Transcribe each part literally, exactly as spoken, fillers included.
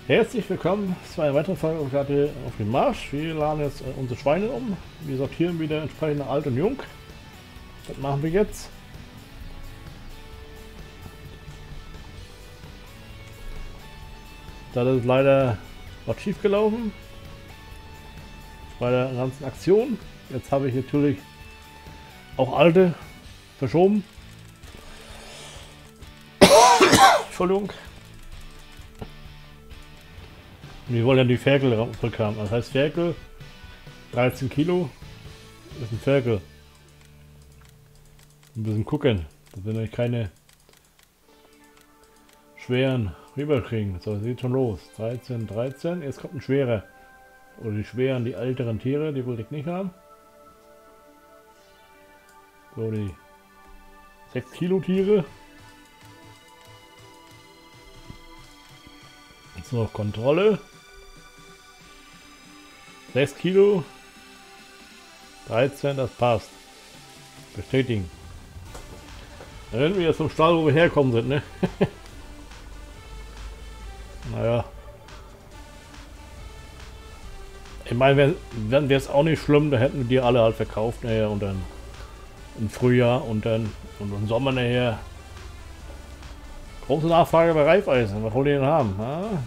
Herzlich willkommen zu einer weiteren Folge gerade auf dem Marsch. Wir laden jetzt äh, unsere Schweine um. Wir sortieren wieder entsprechend alt und jung. Das machen wir jetzt. Da ist leider was schief gelaufen bei der ganzen Aktion. Jetzt habe ich natürlich auch alte verschoben. Entschuldigung. Wir wollen ja die Ferkel zurückhaben. Das heißt Ferkel, dreizehn Kilo, ist ein Ferkel. Ein bisschen gucken, dass wir nämlich keine schweren rüberkriegen. So, sieht schon los. dreizehn, dreizehn, jetzt kommt ein schwerer. Oder die schweren, die älteren Tiere, die wollte ich nicht haben. So, die sechs Kilo Tiere. Jetzt noch Kontrolle. sechs Kilo. dreizehn, das passt. Bestätigen. Dann sind wir jetzt vom Stall, wo wir herkommen sind, ne? Naja. Ich meine, wenn wäre es auch nicht schlimm, da hätten wir die alle halt verkauft nachher und dann im Frühjahr und dann und im Sommer nachher. Große Nachfrage bei Reifeisen, was wollen die denn haben? Ja?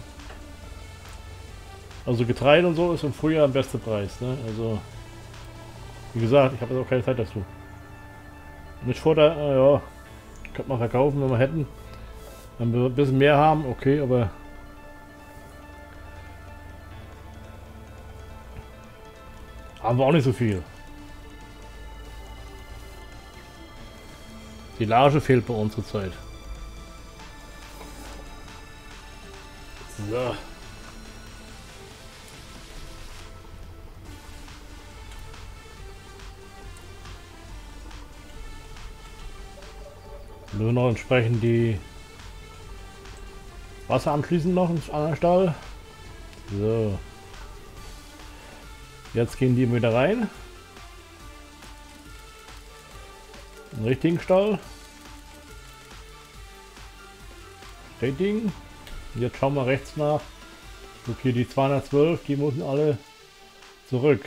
Also Getreide und so ist im Frühjahr der beste Preis, ne? Also wie gesagt, ich habe jetzt auch keine Zeit dazu. Mischfutter, äh, ja, könnte man verkaufen, wenn wir hätten. Wenn wir ein bisschen mehr haben, okay, aber haben wir auch nicht so viel. Die Silage fehlt bei uns zurzeit. So. Nur noch entsprechend die Wasser anschließen noch ins anderen Stall. So. Jetzt gehen die wieder rein. Im richtigen Stall. Bestätigen. Jetzt schauen wir rechts nach. Okay, die zweihundertzwölf, die müssen alle zurück.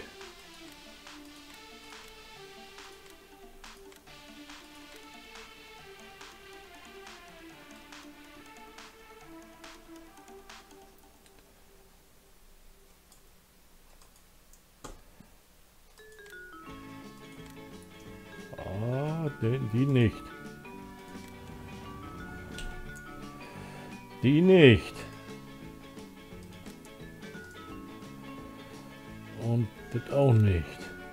Ah, die, die nicht. Die nicht. Und das auch nicht.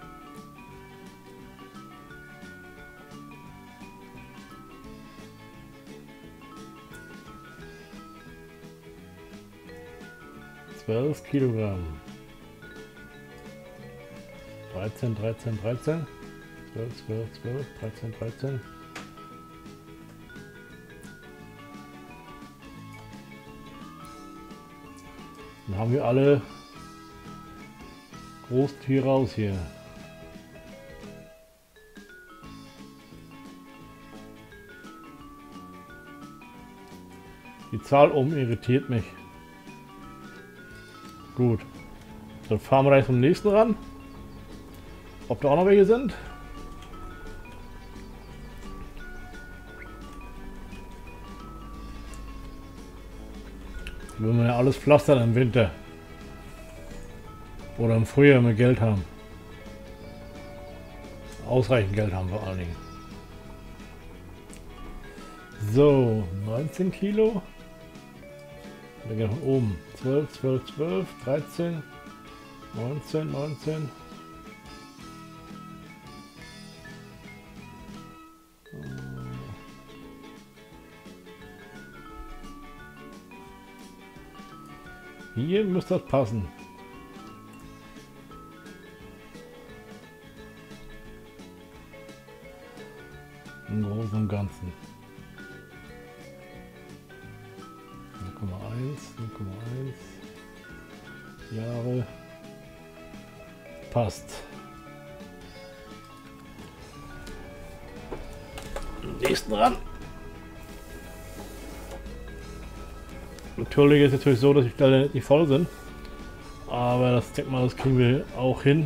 zwölf Kilogramm. dreizehn, dreizehn, dreizehn. zwölf, zwölf, zwölf, dreizehn, dreizehn. Dann haben wir alle Großtiere raus hier. Die Zahl oben irritiert mich. Gut. Dann fahren wir gleich zum nächsten ran. Ob da auch noch welche sind? Wenn wir ja alles pflastern im Winter. Oder im Frühjahr, wenn wir Geld haben. Ausreichend Geld haben wir vor allen Dingen. So, neunzehn Kilo. Wir gehen von oben. zwölf, zwölf, zwölf, dreizehn, neunzehn, neunzehn. Hier müsste das passen. Im Großen und Ganzen. null Komma eins, null Komma eins Jahre. Passt. Nächsten ran. Natürlich ist es natürlich so, dass die Ställe nicht voll sind. Aber das denke mal, das kriegen wir auch hin.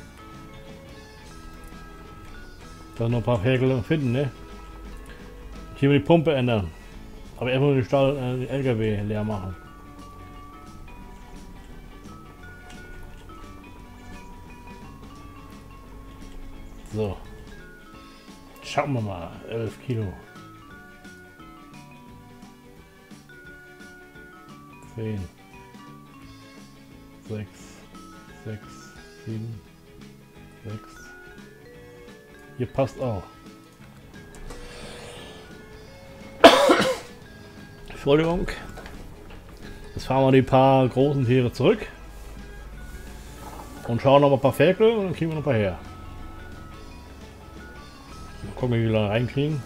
Da noch ein paar Ferkel finden, ne? Hier mal die Pumpe ändern. Aber erstmal den Stall, äh, den L K W leer machen. So. Schauen wir mal. elf Kilo. zehn. sechs. sechs. sieben. sechs. Hier passt auch. Entschuldigung. Jetzt fahren wir die paar großen Tiere zurück. Und schauen noch mal ein paar Ferkel und dann kriegen wir noch ein paar her. Mal gucken, wie wir da reinkriegen.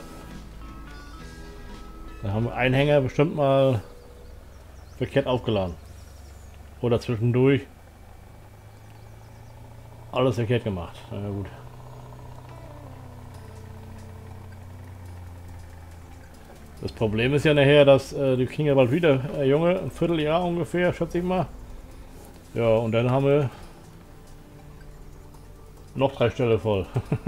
Da haben wir einen Hänger bestimmt mal verkehrt aufgeladen. Oder zwischendurch alles verkehrt gemacht. Na ja, gut. Das Problem ist ja nachher, dass äh, die kriegen ja bald wieder äh, Junge, ein Vierteljahr ungefähr, schätze ich mal. Ja, und dann haben wir noch drei Ställe voll.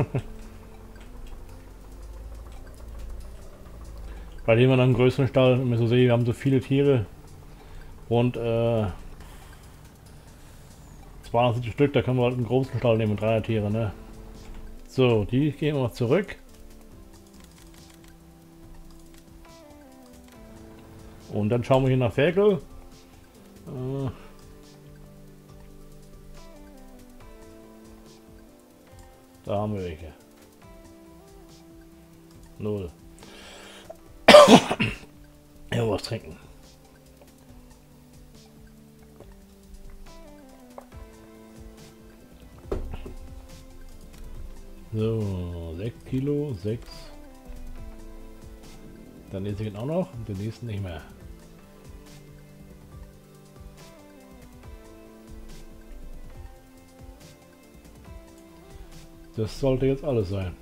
Bei dem wir dann einen größeren Stall, wenn wir so sehen, wir haben so viele Tiere und äh, zweihundertsiebzig Stück, da können wir halt einen großen Stall nehmen mit drei Tiere, ne? So, die gehen wir mal zurück. Und dann schauen wir hier nach Ferkel. Äh, da haben wir welche. Null. Ja, was trinken. So, sechs Kilo, sechs. Dann den nächsten auch noch und den nächsten nicht mehr. Das sollte jetzt alles sein.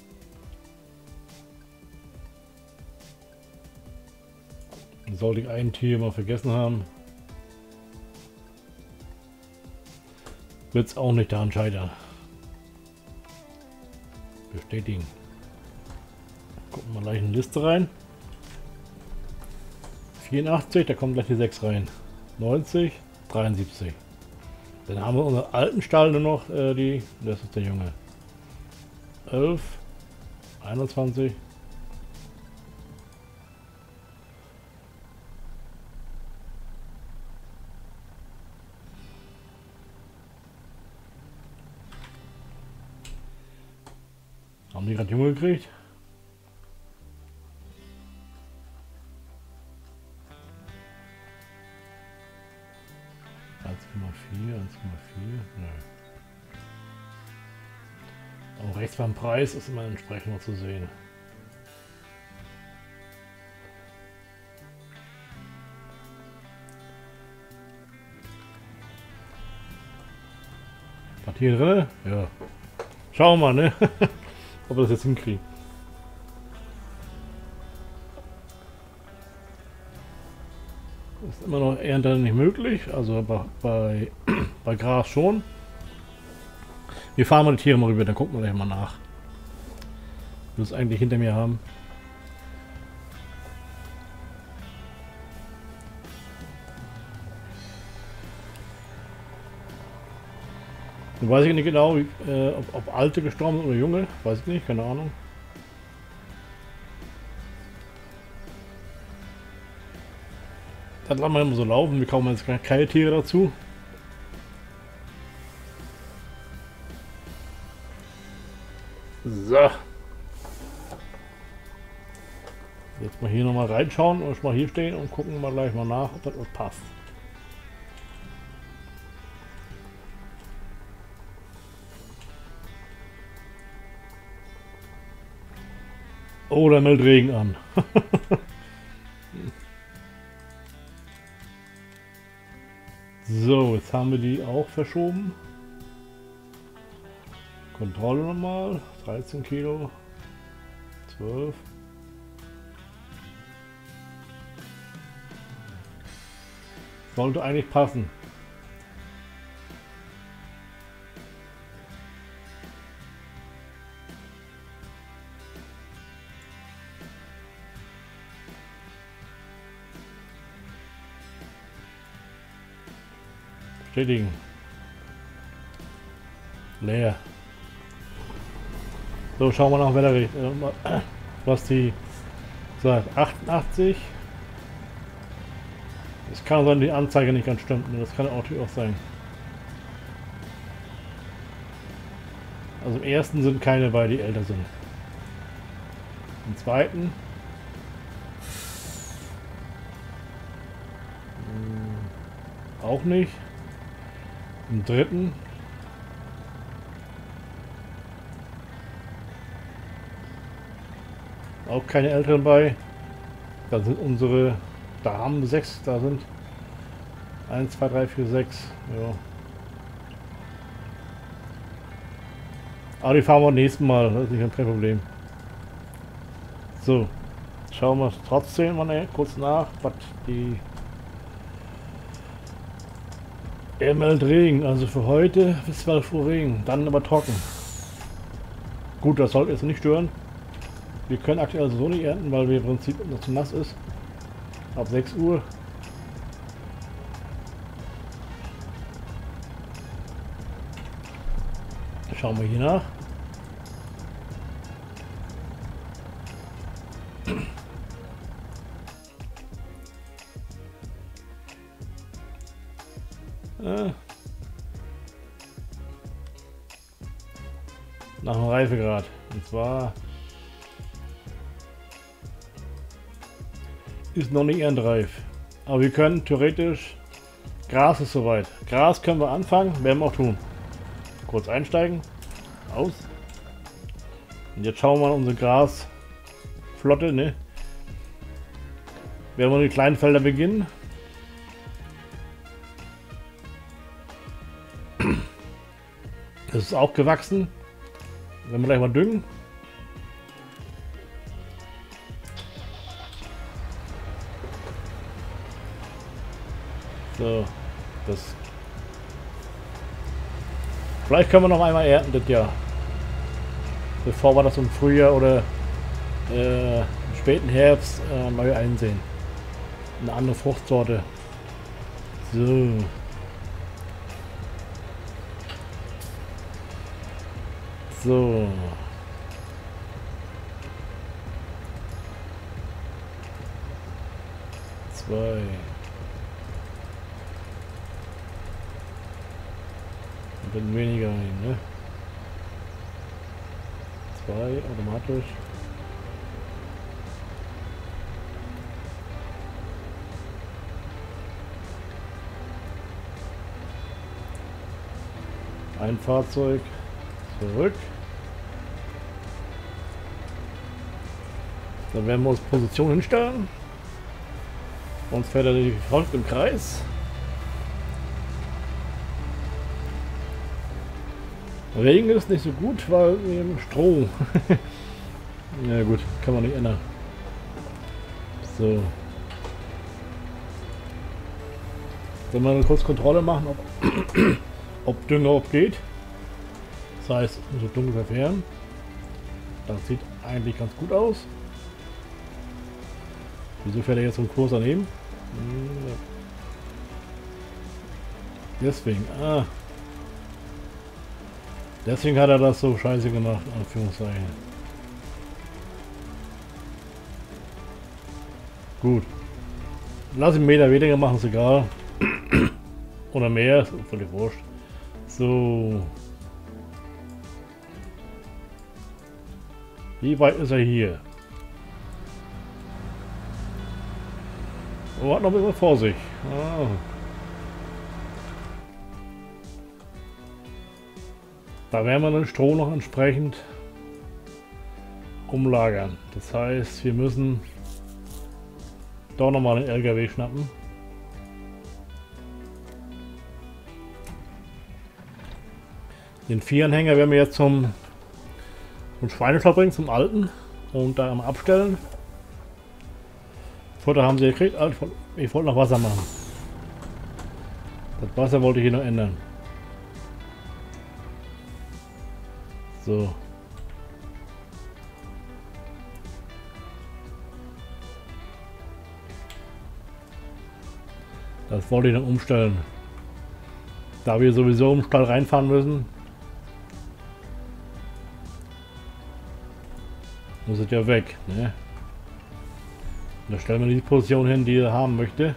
Sollte ich ein Tier mal vergessen haben, wird es auch nicht daran scheitern. Bestätigen. Gucken wir gleich in die Liste rein. vierundachtzig, da kommt gleich die sechs rein. neunzig, dreiundsiebzig. Dann haben wir unseren alten Stall nur noch, äh, die, das ist der Junge. elf, einundzwanzig. Haben die gerade Junge gekriegt? eins Komma vier, eins Komma vier, nö. Auch rechts beim Preis ist immer entsprechend noch zu sehen. Was hier drin? Ja. Schauen wir mal, ne? Ob wir das jetzt hinkriegen. Ist immer noch Ernte nicht möglich, also bei, bei, bei Gras schon. Wir fahren mal die Tiere mal rüber, dann gucken wir gleich mal nach. Wir es eigentlich hinter mir haben. Nun weiß ich nicht genau, äh, ob, ob alte gestorben sind oder junge, weiß ich nicht, keine Ahnung. Das lassen wir immer so laufen, wir kaufen jetzt keine Tiere dazu. So. Jetzt mal hier nochmal reinschauen und mal hier stehen und gucken mal gleich mal nach, ob das was passt. Oh, da meldet Regen an. So, jetzt haben wir die auch verschoben. Kontrolle nochmal. dreizehn Kilo. zwölf. Sollte eigentlich passen. Bestätigen. Leer. So, schauen wir nach Wetterbericht. Was die sagt. achtundachtzig. Es kann sein, die Anzeige nicht ganz stimmt. Das kann auch, auch sein. Also im ersten sind keine bei, die älter sind. Im zweiten. Auch nicht. Im dritten. Auch keine älteren bei. Da sind unsere Damen sechs. Da sind eins, zwei, drei, vier, sechs. Ja. Aber die fahren wir beim nächsten Mal. Das ist nicht kein Problem. So. Schauen wir es trotzdem mal kurz nach, was die er meldet Regen, also für heute bis zwölf Uhr Regen, dann aber trocken. Gut, das sollte jetzt nicht stören. Wir können aktuell also so nicht ernten, weil wir im Prinzip noch zu nass ist. Ab sechs Uhr. Schauen wir hier nach. Äh. Nach dem Reifegrad. Und zwar ist noch nicht erntereif. Aber wir können theoretisch, Gras ist soweit. Gras können wir anfangen, werden wir auch tun. Kurz einsteigen. Aus. Und jetzt schauen wir mal unsere Grasflotte, ne? Werden wir die kleinen Felder beginnen. Das ist auch gewachsen. Wenn wir gleich mal düngen. So, das. Vielleicht können wir noch einmal ernten das Jahr. Bevor wir das im Frühjahr oder äh, im späten Herbst äh, neu einsehen. Eine andere Fruchtsorte. So. So. Zwei. Und dann weniger rein, ne? Zwei automatisch. Ein Fahrzeug zurück. Dann werden wir uns Position hinstellen. Sonst fährt er die Front im Kreis. Regen ist nicht so gut, weil eben Stroh. Ja gut, kann man nicht ändern. So. Wenn wir eine kurze Kontrolle machen, ob, ob Dünger ob geht. Das heißt, so dunkel verfärben. Das sieht eigentlich ganz gut aus. Wieso fährt er jetzt so einen Kurs daneben? Deswegen, ah. Deswegen hat er das so scheiße gemacht, Anführungszeichen. Gut. Lass ihn einen Meter weniger machen, ist egal. Oder mehr, ist völlig wurscht. So. Wie weit ist er hier? Oh, hat noch ein bisschen vor sich. Ah. Da werden wir den Stroh noch entsprechend umlagern. Das heißt, wir müssen doch nochmal einen L K W schnappen. Den Vieranhänger werden wir jetzt zum, zum Schweinestall bringen, zum alten, und da einmal abstellen. Futter haben sie gekriegt, ich wollte noch Wasser machen. Das Wasser wollte ich hier noch ändern. So. Das wollte ich noch umstellen. Da wir sowieso im Stall reinfahren müssen, muss es ja weg. Ne? Da stellen wir die Position hin, die er haben möchte.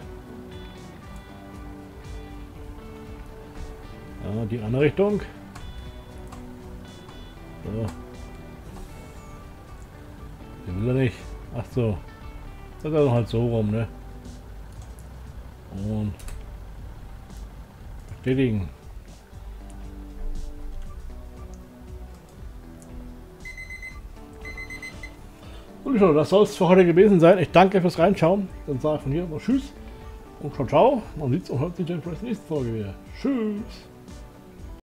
Ja, die andere Richtung. So. Den will er nicht. Ach so. Das ist halt so rum, ne? Und bestätigen. Und schon, das soll es für heute gewesen sein. Ich danke fürs Reinschauen. Dann sage ich von hier noch Tschüss und ciao, ciao. Man sieht es und hört sich in der nächsten Folge wieder. Tschüss.